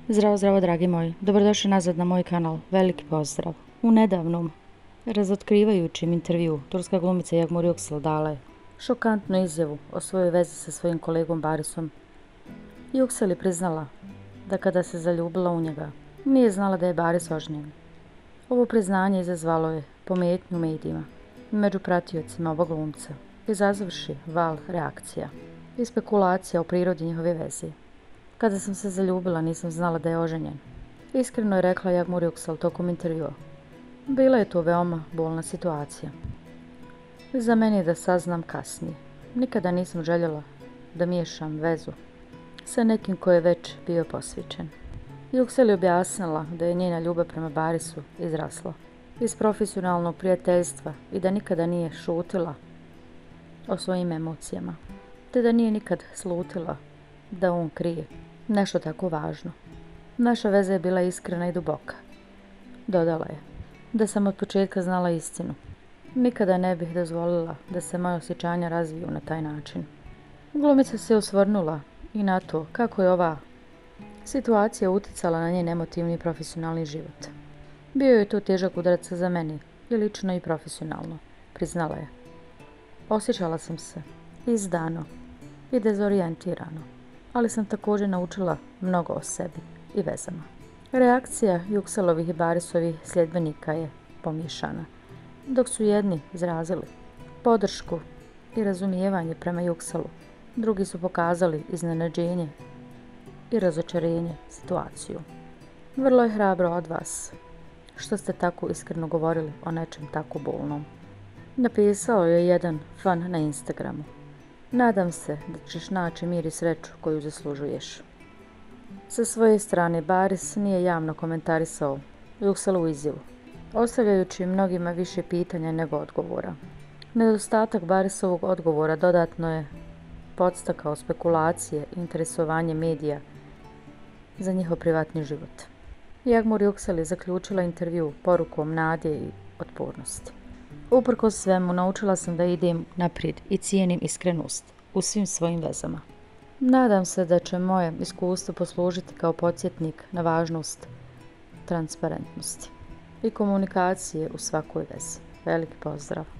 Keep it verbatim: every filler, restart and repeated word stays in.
Zdravo, zdravo, dragi moji. Dobrodošli nazad na moj kanal. Veliki pozdrav. U nedavnom, razotkrivajućem intervju, turska glumica Yağmur Yüksel dala je šokantnu izjavu o svojoj vezi sa svojim kolegom Barisom. Yüksel je priznala da kada se zaljubila u njega, nije znala da je Baris oženjen. Ovo priznanje izazvalo je pometnju u medijima i među pratiocima ovog glumca, izazvavši val reakcija i spekulacija o prirodi njihove veze. Kada sam se zaljubila, nisam znala da je oženjen. Iskreno je rekla Yağmur Yüksel tokom intervjua. Bila je to veoma bolna situacija. Za mene je da saznam kasnije. Nikada nisam željela da miješam vezu sa nekim ko je već bio posvećen. Yüksel je objasnila da je njena ljubav prema Barisu izrasla iz profesionalnog prijateljstva i da nikada nije šutila o svojim emocijama, te da nije nikad slutila da on krije nešto tako važno. Naša veza je bila iskrena i duboka. Dodala je da sam od početka znala istinu. Nikada ne bih dozvolila da se moje osjećanja razviju na taj način. Glumica se osvrnula i na to kako je ova situacija uticala na njen emotivni i profesionalni život. Bio je to težak udarac za mene, i lično i profesionalno, priznala je. Osjećala sam se izdano i dezorijentirano, ali sam također naučila mnogo o sebi i vezama. Reakcija Yükselovih i Barisovih sljedbenika je pomiješana. Dok su jedni izrazili podršku i razumijevanje prema Yükselu, drugi su pokazali iznenađenje i razočarenje situaciju. Vrlo je hrabro od vas što ste tako iskreno govorili o nečem tako bolnom. Napisao je jedan fan na Instagramu. Nadam se da ćeš naći mir i sreću koju zaslužuješ. Sa svoje strane, Baris nije javno komentarisao Yükselu izjavu, ostavljajući mnogima više pitanja nego odgovora. Nedostatak Barisovog odgovora dodatno je podstakao spekulacije i interesovanje medija za njihov privatni život. Yağmur Yüksel je zaključila intervju porukom nade i otpornosti. Uprkos svemu, naučila sam da idem naprijed i cijenim iskrenost u svim svojim vezama. Nadam se da će moje iskustvo poslužiti kao podsjetnik na važnost transparentnosti i komunikacije u svakoj vezi. Veliki pozdrav!